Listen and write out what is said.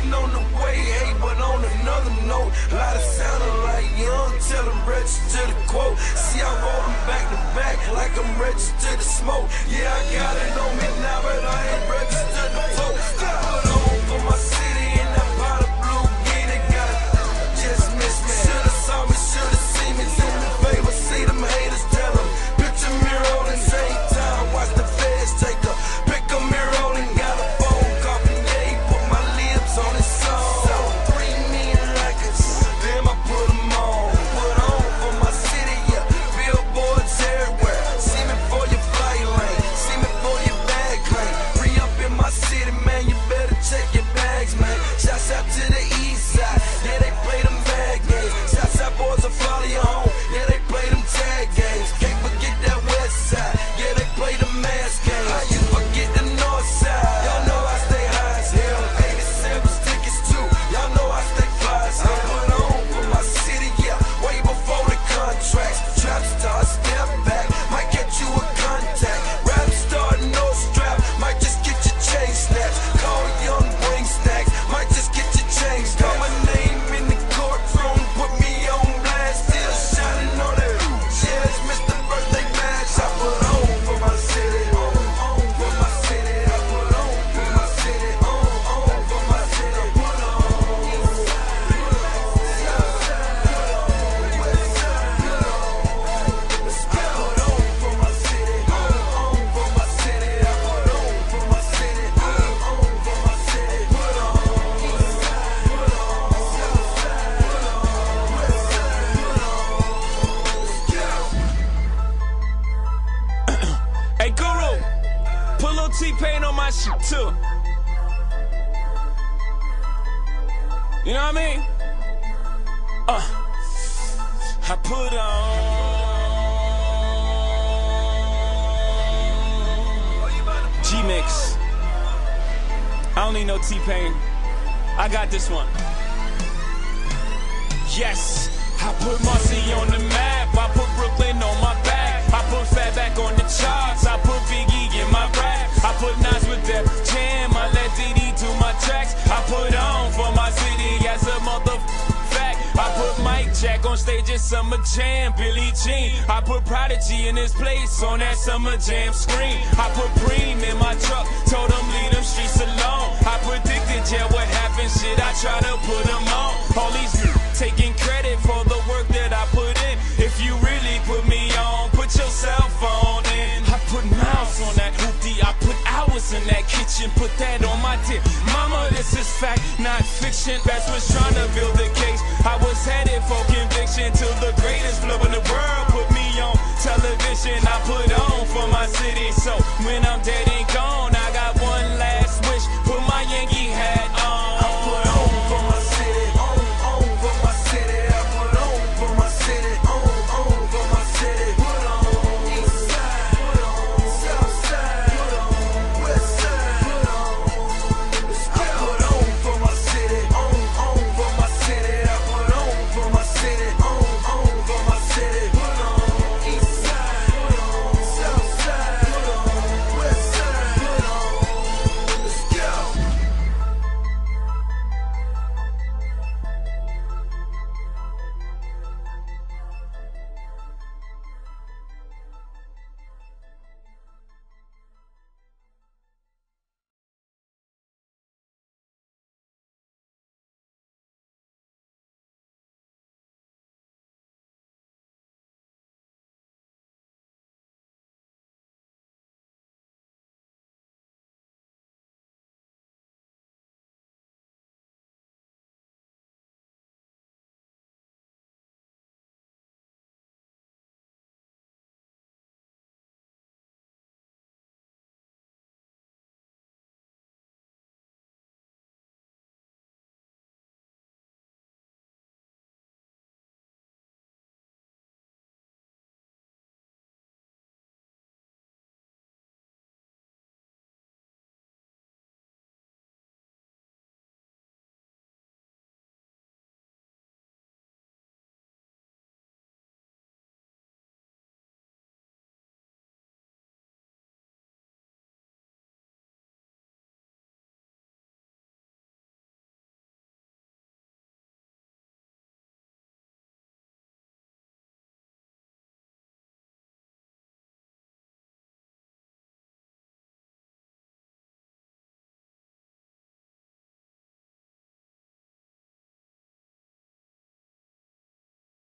recession on the way, hey, but on another note, Lotta sounding like young, tell them register the quote. See, I roll them back to back like I'm registered to smoke. Yeah, I got it on me now, but I ain't registered to tote. I put on for my city and that pot of blue, yeah, they got it. Just miss me. Shoulda saw me, shoulda seen me. Do me a favor, see them haters, tell them. Picture me rolling, same time, watch the feds take a pick a mirror rolling, got a phone call from yeah, he put my lips on his song. So 3 million records, damn I put them on. Put on for my city, yeah, billboards everywhere. See me for your flight lane, see me for your bag claim. Re-up in my city, man, you better check your bags, man. Shouts out to the east side, yeah, they play them bad games. Shouts out boys will follow you home, yeah, they play them tag games. Can't forget that west side, yeah, they play the mask games. How you forget the north side? Y'all know I stay high as hell. 87 tickets too, y'all know I stay fly as hell. I put on for my city, yeah, way before the contracts. Trap star, step back, might get you a contact. Rap star, no strap, might just get your chain snatched. Call young, bring snacks, might just get your chain snatched. Call my name in the courtroom, put me on blast, still shining on it. Yeah, it's Mr. Birthday Bash. I put on for my city, on for my city. I put on for my city, on for my city. I put on. Hey, Guru, put a little T-Pain on my shit too. You know what I mean? I put on G-Mix. I don't need no T-Pain. I got this one. Yes, I put Marcy on the map. I put Brooklyn on my back. I put Fat back on the charts. I put Biggie in my rap. I put Nas with that jam. I let Diddy do my tracks. I put on for my city as a fact. I put Mike Jack on stage at Summer Jam. Billie Jean. I put Prodigy in his place on that Summer Jam screen. I put Preem in my truck. Told him leave them streets alone. I predicted, yeah, what happened. Shit, I try to put them on. All these taking credit for the work that I put in. If you really put me on, put your cell phone in. I put miles on that hoopty. I put hours in that kitchen. Put that on my tip. Mama, this is fact, not fiction. Best was trying to build the case. I was headed for conviction till the greatest flow in the world put me on television. I put on for my city. So when I'm dead and gone, I